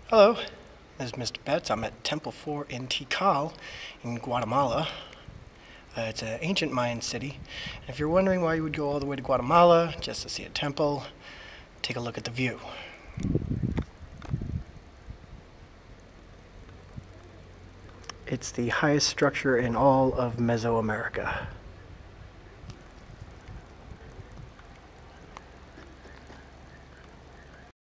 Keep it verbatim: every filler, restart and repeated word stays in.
Hello, this is Mister Betts. I'm at Temple four in Tikal in Guatemala. Uh, it's an ancient Mayan city. And if you're wondering why you would go all the way to Guatemala just to see a temple, take a look at the view. It's the highest structure in all of Mesoamerica.